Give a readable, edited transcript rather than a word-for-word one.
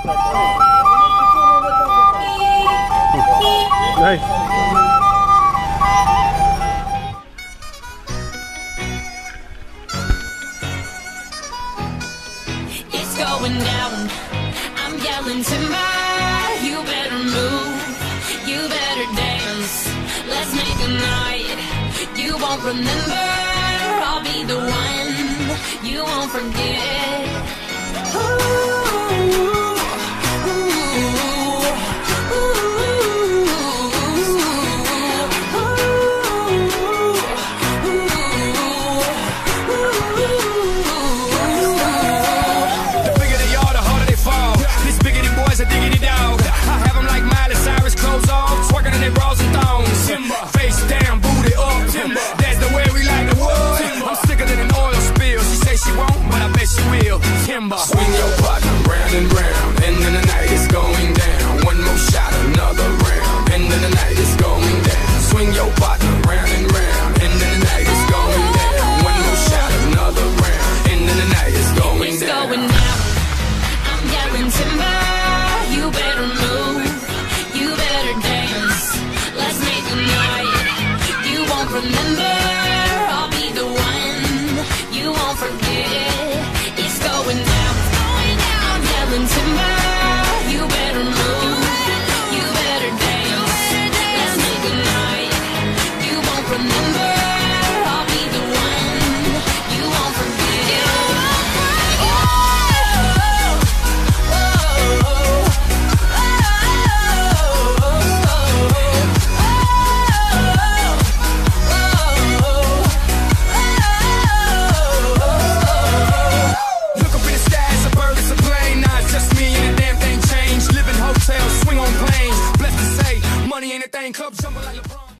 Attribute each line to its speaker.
Speaker 1: Đây.
Speaker 2: It's going down. I'm yelling timber. You better move. You better dance. Let's make a night you won't remember. I'll be the one you won't forget.
Speaker 3: Swing your partner round and round, and then the night is going down. One more shot, another round, and then the night is going down. Swing your partner round and round, and then the night is going down. One more shot, another round, and then the night is going down.
Speaker 2: It's going down. I'm yelling timber. You better move. You better dance. Let's make a night you won't remember. I'll be the one you won't forget. It's going down. I'm yelling timber. You better move. You better dance. Let's make a night you won't remember. I'll be the one you won't forget.
Speaker 3: Look up in the sky, it's a bird, it's a plane. Nah, it's just me and the damn thing changed. Live in hotels, swing on planes. Blessed to say, money ain't a thing. Club jumble like LeBron.